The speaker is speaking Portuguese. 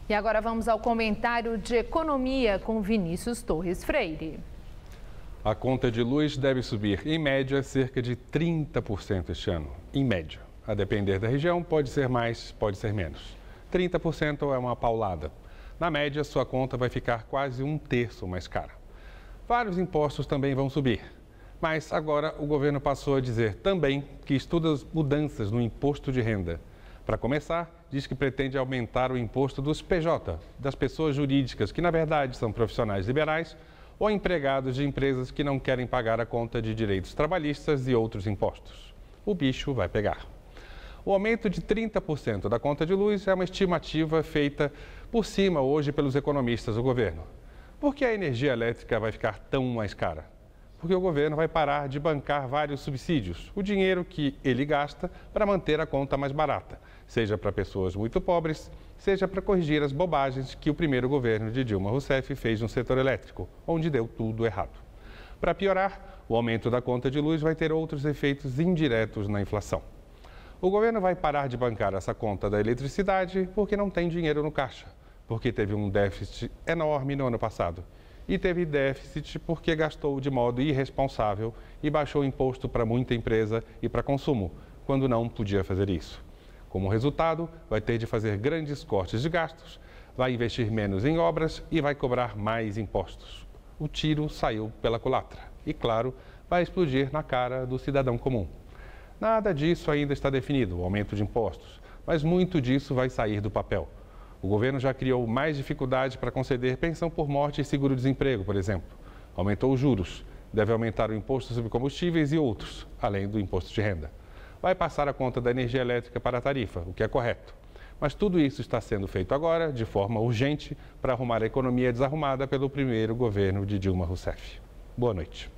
E agora vamos ao comentário de economia com Vinícius Torres Freire. A conta de luz deve subir, em média, cerca de 30% este ano. Em média. A depender da região, pode ser mais, pode ser menos. 30% é uma paulada. Na média, sua conta vai ficar quase um terço mais cara. Vários impostos também vão subir. Mas agora o governo passou a dizer também que estuda as mudanças no imposto de renda. Para começar, diz que pretende aumentar o imposto dos PJ, das pessoas jurídicas, que na verdade são profissionais liberais, ou empregados de empresas que não querem pagar a conta de direitos trabalhistas e outros impostos. O bicho vai pegar. O aumento de 30% da conta de luz é uma estimativa feita por cima hoje pelos economistas do governo. Por que a energia elétrica vai ficar tão mais cara? Porque o governo vai parar de bancar vários subsídios, o dinheiro que ele gasta para manter a conta mais barata, seja para pessoas muito pobres, seja para corrigir as bobagens que o primeiro governo de Dilma Rousseff fez no setor elétrico, onde deu tudo errado. Para piorar, o aumento da conta de luz vai ter outros efeitos indiretos na inflação. O governo vai parar de bancar essa conta da eletricidade porque não tem dinheiro no caixa, porque teve um déficit enorme no ano passado. E teve déficit porque gastou de modo irresponsável e baixou o imposto para muita empresa e para consumo, quando não podia fazer isso. Como resultado, vai ter de fazer grandes cortes de gastos, vai investir menos em obras e vai cobrar mais impostos. O tiro saiu pela culatra e, claro, vai explodir na cara do cidadão comum. Nada disso ainda está definido, o aumento de impostos, mas muito disso vai sair do papel. O governo já criou mais dificuldade para conceder pensão por morte e seguro-desemprego, por exemplo. Aumentou os juros, deve aumentar o imposto sobre combustíveis e outros, além do imposto de renda. Vai passar a conta da energia elétrica para a tarifa, o que é correto. Mas tudo isso está sendo feito agora, de forma urgente, para arrumar a economia desarrumada pelo primeiro governo de Dilma Rousseff. Boa noite.